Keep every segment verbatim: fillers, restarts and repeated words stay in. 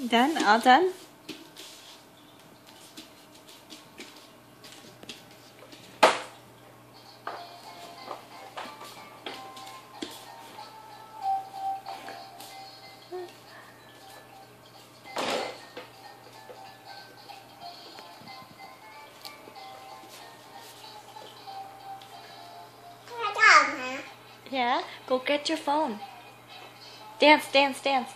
Done? All done? Yeah, go get your phone. Dance, dance, dance.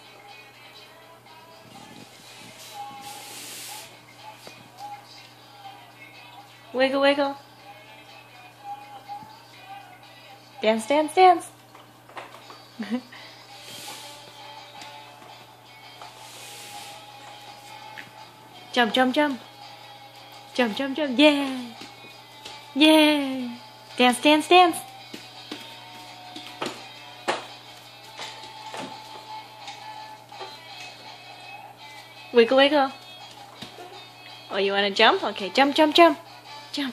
Wiggle, wiggle. Dance, dance, dance. Jump, jump, jump. Jump, jump, jump. Yeah. Yeah. Dance, dance, dance. Wiggle, wiggle. Oh, you want to jump? Okay, jump, jump, jump. Jump.